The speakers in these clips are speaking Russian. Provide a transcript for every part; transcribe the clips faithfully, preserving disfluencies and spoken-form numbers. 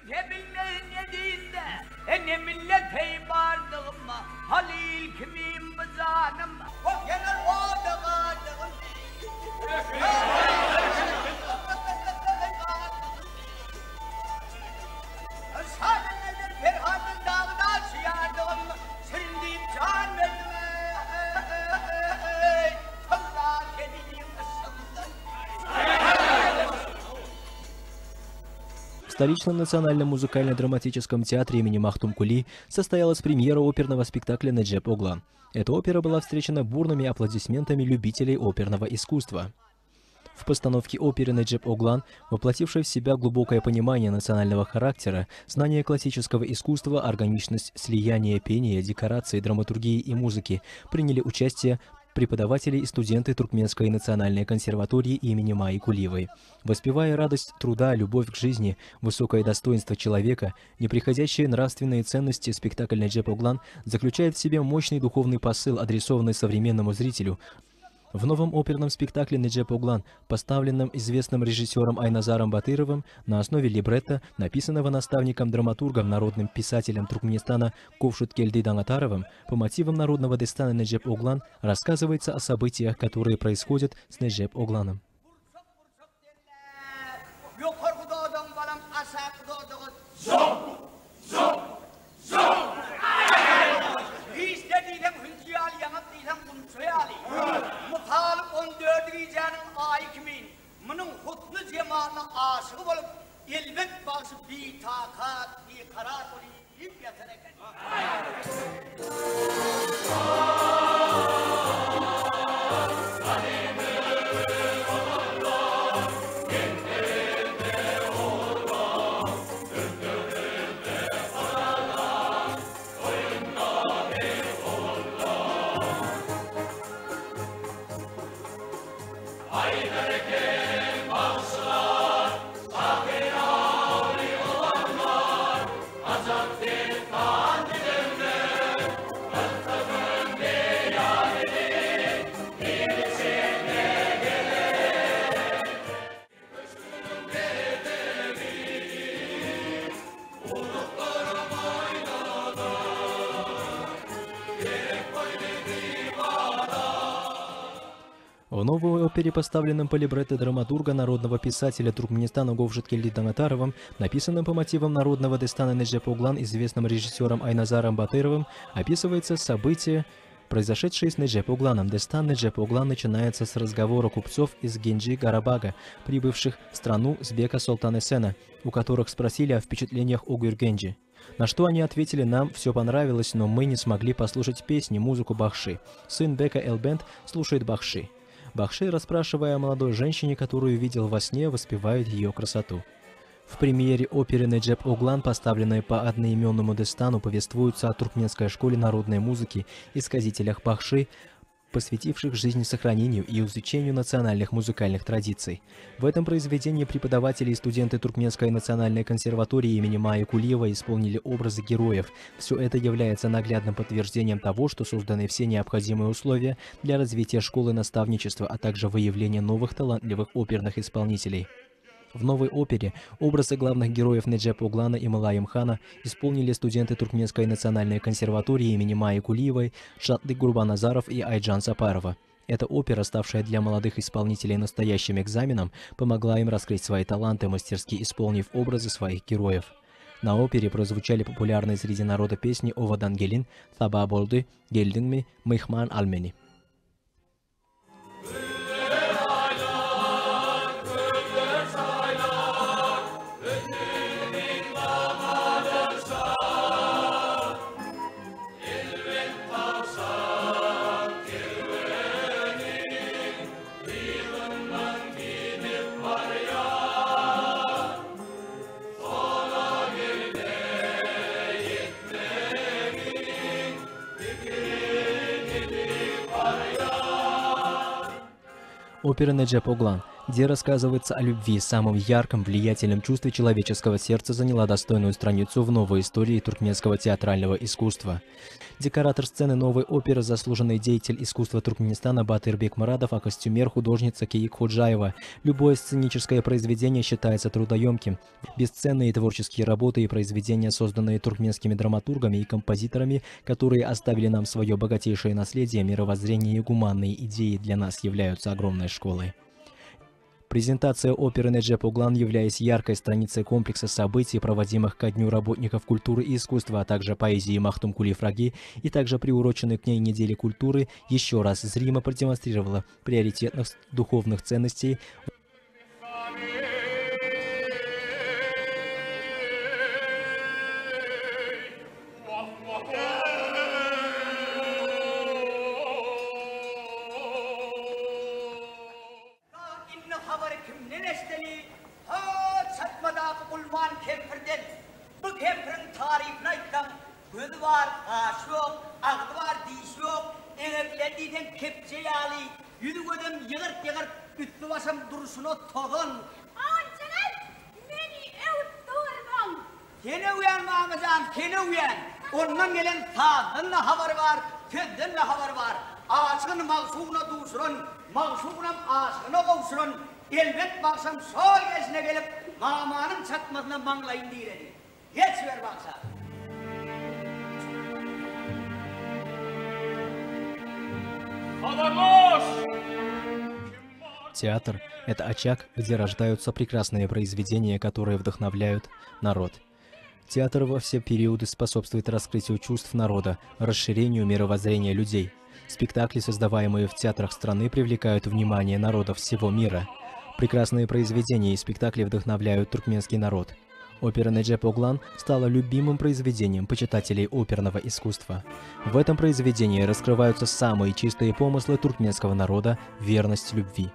Ne bilmeyin ne değil de, e ne millet heybardığım, Halil kimim bizanım, o genel o dağıdığım. Sadece Ferhat'ın dağına sıyardığım, süründüğüm can verdim. Allah kediyim ısındım. В столичном национальном музыкально-драматическом театре имени Махтумкули состоялась премьера оперного спектакля «Неджеп Оглан». Эта опера была встречена бурными аплодисментами любителей оперного искусства. В постановке оперы «Неджеп Оглан», воплотившей в себя глубокое понимание национального характера, знание классического искусства, органичность слияния пения, декорации, драматургии и музыки, приняли участие преподаватели и студенты Туркменской национальной консерватории имени Майи Кулиевой. Воспевая радость труда, любовь к жизни, высокое достоинство человека, неприходящие нравственные ценности, спектакль «Неджеп Оглан» заключает в себе мощный духовный посыл, адресованный современному зрителю. В новом оперном спектакле «Неджеп Оглан», поставленном известным режиссером Айназаром Батыровым на основе либретто, написанного наставником-драматургом, народным писателем Туркменистана Ковшуткелди Дангатаровым, по мотивам народного дестана «Неджеп Оглан» рассказывается о событиях, которые происходят с Неджеп Огланом. Aşık olup elbet bazı bir takat, bir karar olup yetenek. В новой опере, поставленном по либретто драматурга, народного писателя Туркменистана Говшуткелди Дангатаровым, написанном по мотивам народного дестана «Неджеп Оглан», известным режиссером Айназаром Батыровым, описывается событие, произошедшее с Неджеп Огланом. Дестан Неджеп Оглан начинается с разговора купцов из Генджи Гарабага, прибывших в страну с бека Султан Эсена, у которых спросили о впечатлениях о Гюргенджи. На что они ответили: нам все понравилось, но мы не смогли послушать песни, музыку Бахши. Сын бека Элбент слушает Бахши. Бахши, расспрашивая о молодой женщине, которую видел во сне, воспевает ее красоту. В премьере оперы «Неджеп Оглан», поставленной по одноименному дестану, повествуется о туркменской школе народной музыки и сказителях Бахши, посвятивших жизни сохранению и изучению национальных музыкальных традиций. В этом произведении преподаватели и студенты Туркменской национальной консерватории имени Майи Кулиевой исполнили образы героев. Все это является наглядным подтверждением того, что созданы все необходимые условия для развития школы наставничества, а также выявления новых талантливых оперных исполнителей. В новой опере образы главных героев Неджеп Оглана и Малаим Хана исполнили студенты Туркменской национальной консерватории имени Майи Кулиевой, Шатлык Гурбаназаров и Айджан Сапарова. Эта опера, ставшая для молодых исполнителей настоящим экзаменом, помогла им раскрыть свои таланты, мастерски исполнив образы своих героев. На опере прозвучали популярные среди народа песни «Овадан Гелин», «Таба Болды», «Гельдингми», «Михман Альмени». Опера «Неджеп Оглан» где рассказывается о любви, самом ярком, влиятельном чувстве человеческого сердца, заняла достойную страницу в новой истории туркменского театрального искусства. Декоратор сцены новой оперы, заслуженный деятель искусства Туркменистана Батырбек Марадов, а костюмер художница Кейк Ходжаева. Любое сценическое произведение считается трудоемким. Бесценные творческие работы и произведения, созданные туркменскими драматургами и композиторами, которые оставили нам свое богатейшее наследие, мировоззрение и гуманные идеи, для нас являются огромной школой. Презентация оперы Неджеп Оглан, являясь яркой страницей комплекса событий, проводимых ко Дню работников культуры и искусства, а также поэзии Махтум Кули Фраги, и также приуроченной к ней недели культуры, еще раз зримо продемонстрировала приоритетных духовных ценностей Gözü var, kaşı yok, ağzı var, dişi yok, eneklediyden kepçe yağlı, yüzü gödüm yığırt yığırt, üstü başım duruşunu toğun. Ançalar, beni evutturmam. Kene uyan Mahmudcan, kene uyan. Ondan gelen sağdın da haber var, tüzdün de haber var. Aşkın mağsubuna duşurun, mağsubuna aşkına kavuşurun. Elbet baksam sol yaşına gelip, mamanın çatmasına manglayın diyeledi. Geç ver baksa. Театр – это очаг, где рождаются прекрасные произведения, которые вдохновляют народ. Театр во все периоды способствует раскрытию чувств народа, расширению мировоззрения людей. Спектакли, создаваемые в театрах страны, привлекают внимание народов всего мира. Прекрасные произведения и спектакли вдохновляют туркменский народ. Опера Неджеп Оглан стала любимым произведением почитателей оперного искусства. В этом произведении раскрываются самые чистые помыслы туркменского народа, верность любви.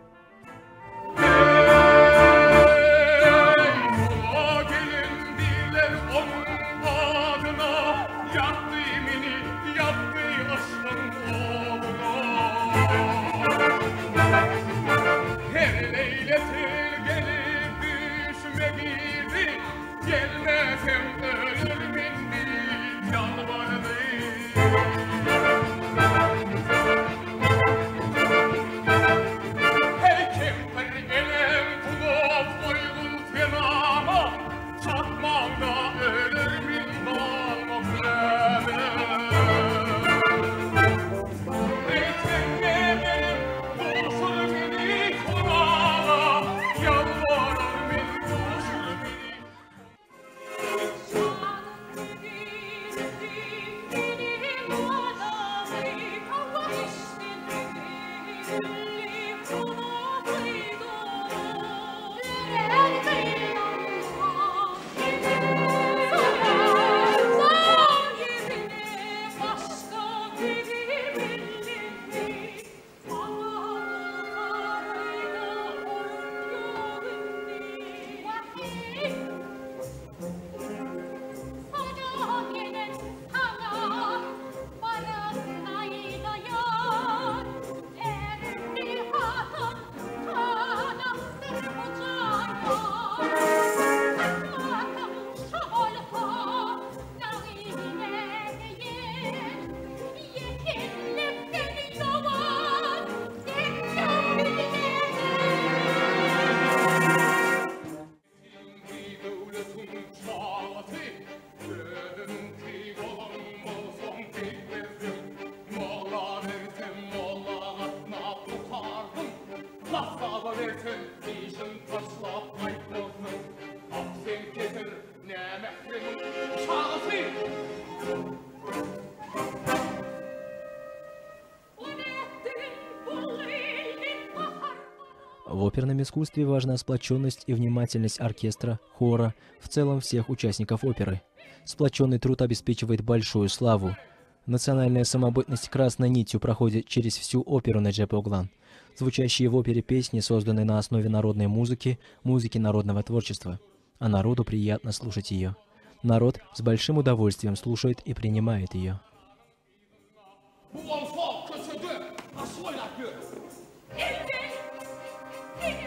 В оперном искусстве важна сплоченность и внимательность оркестра, хора, в целом всех участников оперы. Сплоченный труд обеспечивает большую славу. Национальная самобытность красной нитью проходит через всю оперу Неджеп Оглан. Звучащие в опере песни, созданные на основе народной музыки, музыки народного творчества. А народу приятно слушать ее. Народ с большим удовольствием слушает и принимает ее. Hey!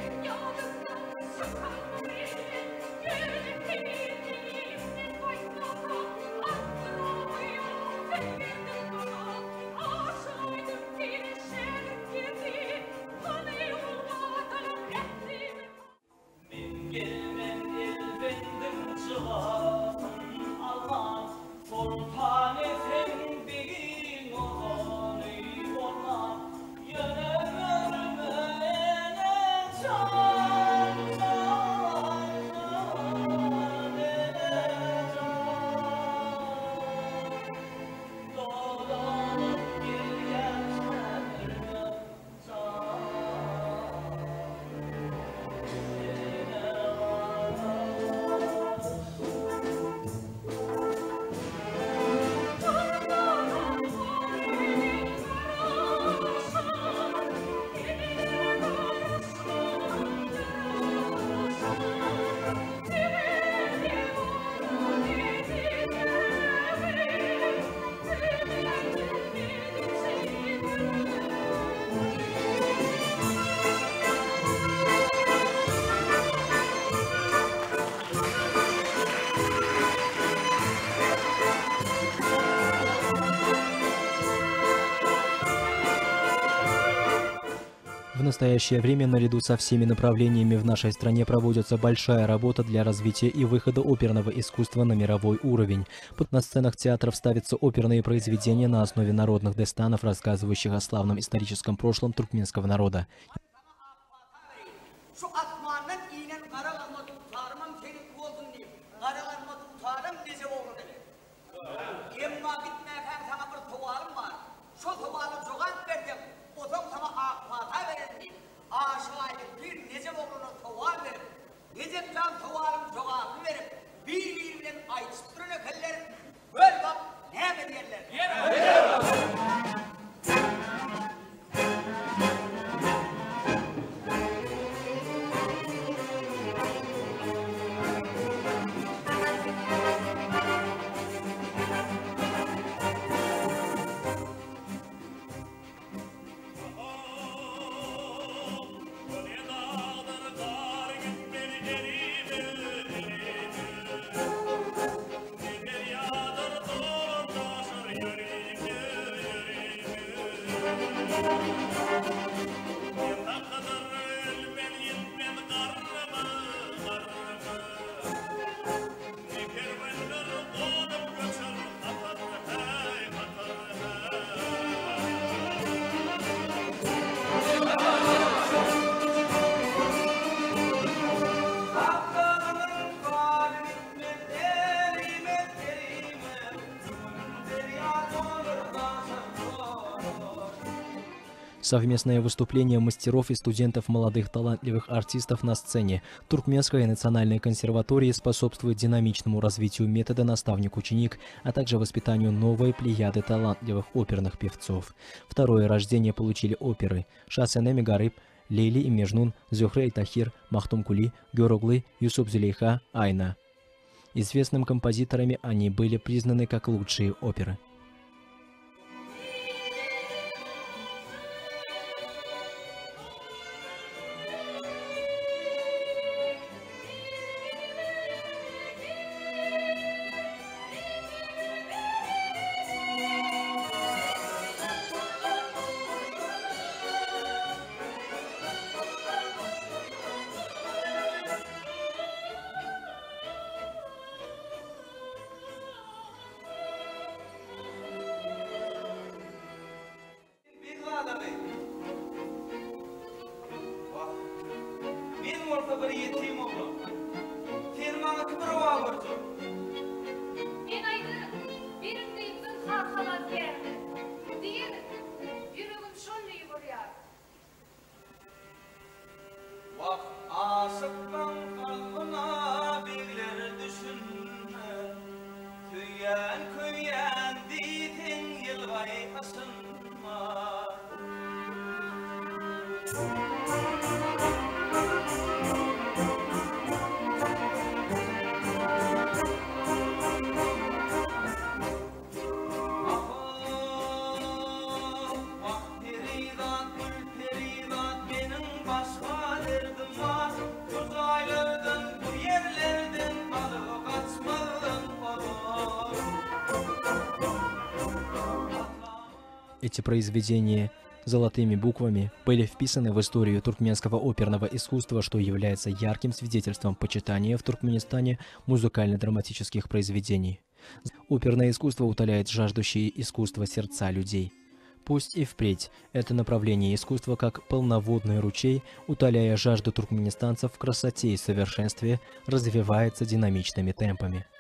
настоящее время наряду со всеми направлениями в нашей стране проводится большая работа для развития и выхода оперного искусства на мировой уровень. На сценах театров ставятся оперные произведения на основе народных дестанов, рассказывающих о славном историческом прошлом туркменского народа. Совместное выступление мастеров и студентов молодых талантливых артистов на сцене Туркменской национальной консерватории способствует динамичному развитию метода наставник-ученик, а также воспитанию новой плеяды талантливых оперных певцов. Второе рождение получили оперы «Шасенеми Гариб», «Лейли и Межнун», «Зюхре и Тахир», «Махтум Кули», «Гёроглы», «Юсуп Зулейха», «Айна». Известными композиторами они были признаны как лучшие оперы. Bir yetim oğlum. Sen bana kıpır oğlum. En aydı birinde yıktın kalkalar geldi. Değil, yüreğim şunluyu vuruyor. Bak aşıktan kalbına birler düşünme. Tüyen köyen ditin yılgay asınma. Эти произведения золотыми буквами были вписаны в историю туркменского оперного искусства, что является ярким свидетельством почитания в Туркменистане музыкально-драматических произведений. Оперное искусство утоляет жаждущие искусства сердца людей. Пусть и впредь это направление искусства, как полноводный ручей, утоляя жажду туркменистанцев в красоте и совершенстве, развивается динамичными темпами.